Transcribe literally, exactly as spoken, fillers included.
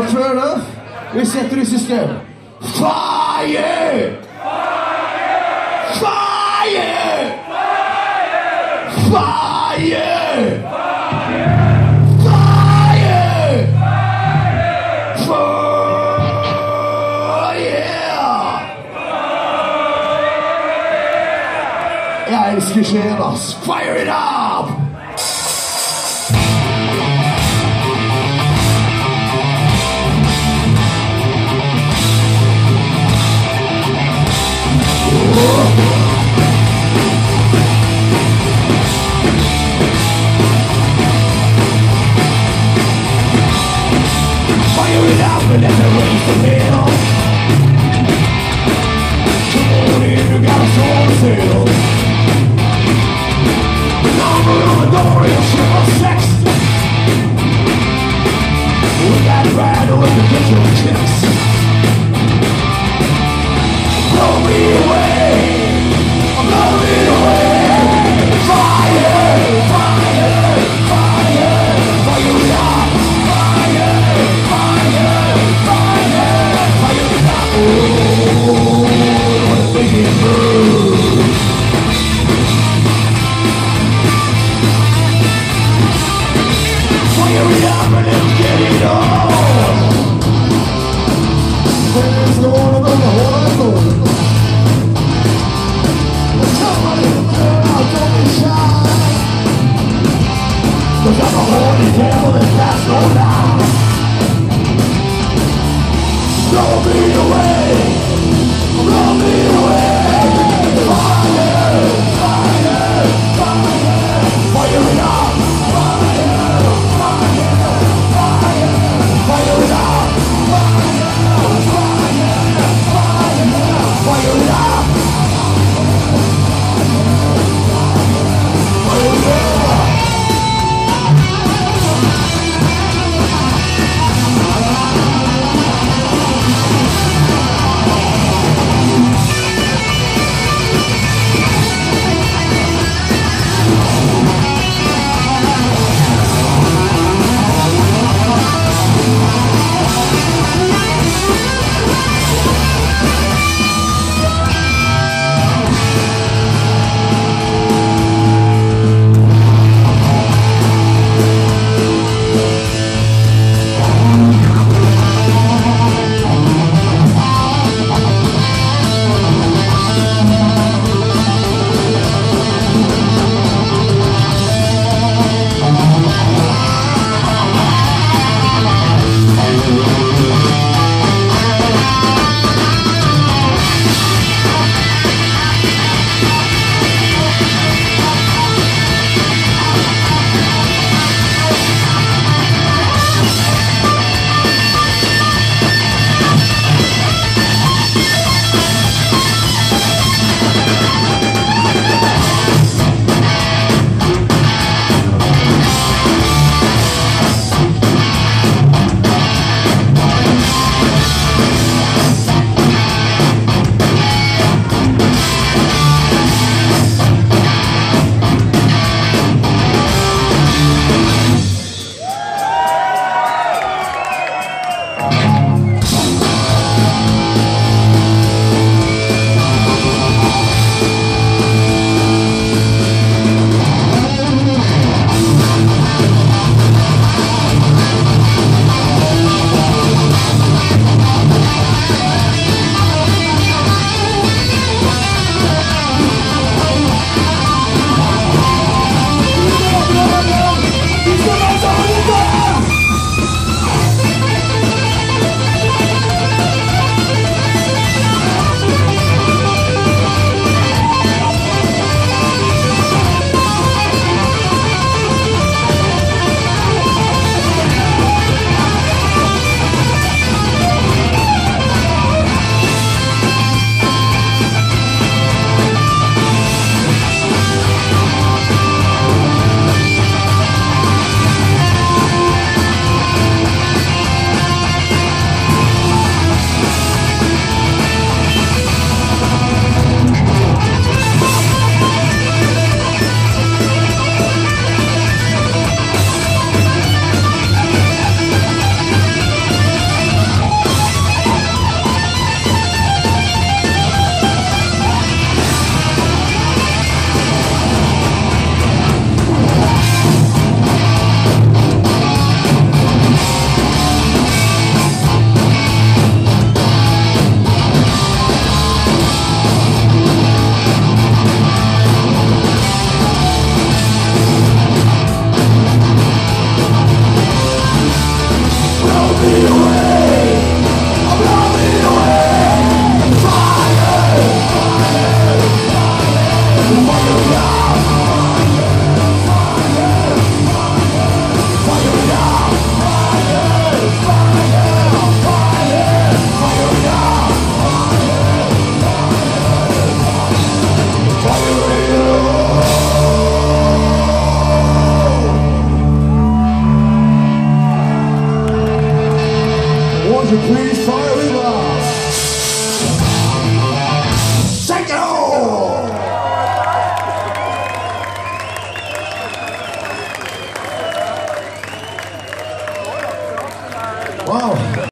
men fair enough. Vi setter i system. Fire! Fire! Fire! Fire! Jeg elsker Skien, ass. Fire it up! Fire it up and let the rain prevail. Come on in, you got a soul to sail. Number on the door, you'll ship of sex. With that rat with the digital kicks. Blow me away, blow me away. Fire, fire, fire, fire it up. Fire, fire, fire, fire it up. Oh, what a big move. Fire it up and let's get it on. There's no one above the whole of come on in, girl, don't be shy. Cause I'm a horny devil that that's no lie. Blow me away, blow me away. Fire, fire, fire, fire it up. Fire it up! Fire! Fire! Fire! Fire it up! Fire it up! would you please fire him up? Shake it all! Wow.